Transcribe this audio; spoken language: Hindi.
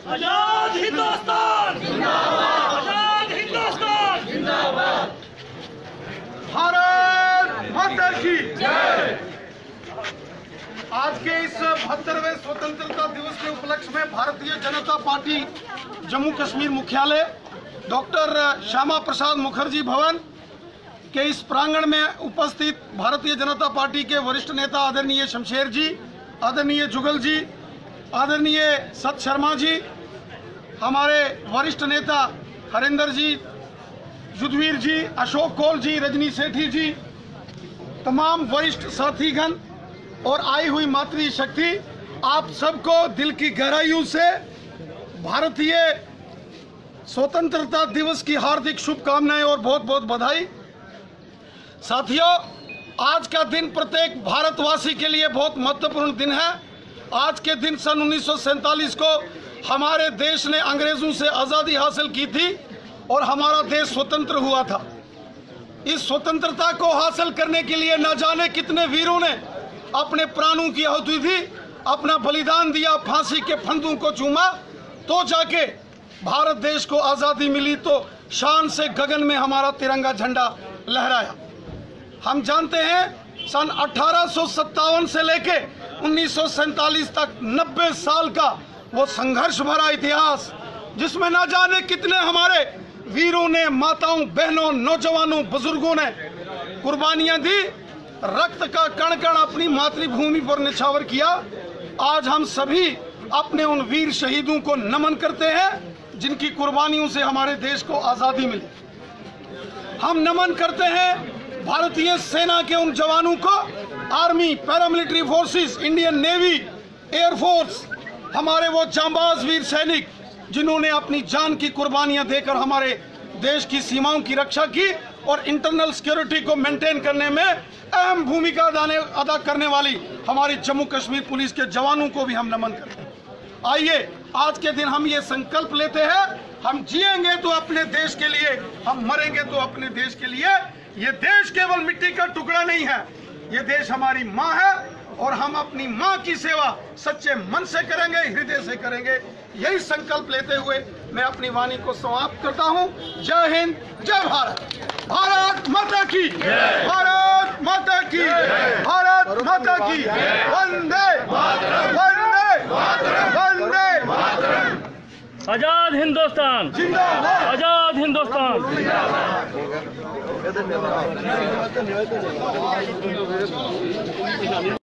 आजाद हिंदुस्तान जिंदाबाद, आजाद हिंदुस्तान जिंदाबाद। भारत माता की जय। आज के इस 72वें स्वतंत्रता दिवस के उपलक्ष्य में भारतीय जनता पार्टी जम्मू कश्मीर मुख्यालय डॉक्टर श्यामा प्रसाद मुखर्जी भवन के इस प्रांगण में उपस्थित भारतीय जनता पार्टी के वरिष्ठ नेता आदरणीय शमशेर जी, आदरणीय जुगल जी, आदरणीय सत शर्मा जी, हमारे वरिष्ठ नेता हरिंदर जी, युद्धवीर जी, अशोक कौल जी, रजनी सेठी जी, तमाम वरिष्ठ साथीगण और आई हुई मातृशक्ति, आप सबको दिल की गहराइयों से भारतीय स्वतंत्रता दिवस की हार्दिक शुभकामनाएं और बहुत बहुत बधाई। साथियों, आज का दिन प्रत्येक भारतवासी के लिए बहुत महत्वपूर्ण दिन है। आज के दिन सन 1947 को हमारे देश ने अंग्रेजों से आज़ादी हासिल की थी और हमारा देश स्वतंत्र हुआ था। इस स्वतंत्रता को हासिल करने के लिए न जाने कितने वीरों ने अपने प्राणों की आहुति दी, अपना बलिदान दिया, फांसी के फंदों को चूमा, तो जाके भारत देश को आज़ादी मिली, तो शान से गगन में हमारा तिरंगा झंडा लहराया। हम जानते हैं सन 1857 से लेके 1947 तक 90 साल का वो संघर्ष भरा इतिहास, जिसमें ना जाने कितने हमारे वीरों ने, माताओं, बहनों, नौजवानों, बुजुर्गों ने कुर्बानियां दी, रक्त का कण कण अपनी मातृभूमि पर निछावर किया। आज हम सभी अपने उन वीर शहीदों को नमन करते हैं जिनकी कुर्बानियों से हमारे देश को आज़ादी मिली। हम नमन करते हैं भारतीय सेना के उन जवानों को, army, paramilitary forces, Indian navy, air force, हमारे वो जांबाज वीर सैनिक जिन्होंने अपनी जान की कुर्बानियां देकर हमारे देश की सीमाओं की रक्षा की और इंटरनल सिक्योरिटी को मेंटेन करने में अहम भूमिका अदा करने वाली हमारी जम्मू कश्मीर पुलिस के जवानों को भी हम नमन करते हैं। आइए आज के दिन हम ये संकल्प लेते हैं, हम जिएंगे तो अपने देश के लिए, हम मरेंगे तो अपने देश के लिए। ये देश केवल मिट्टी का टुकड़ा नहीं है, ये देश हमारी माँ है और हम अपनी माँ की सेवा सच्चे मन से करेंगे, हृदय से करेंगे। यही संकल्प लेते हुए मैं अपनी वाणी को समाप्त करता हूँ। जय हिंद, जय भारत। भारत माता की, भारत माता की, भारत माता की। वंदे वंदे वंदे। आजाद हिंदुस्तान जिंदाबाद, आजाद हिंदुस्तान।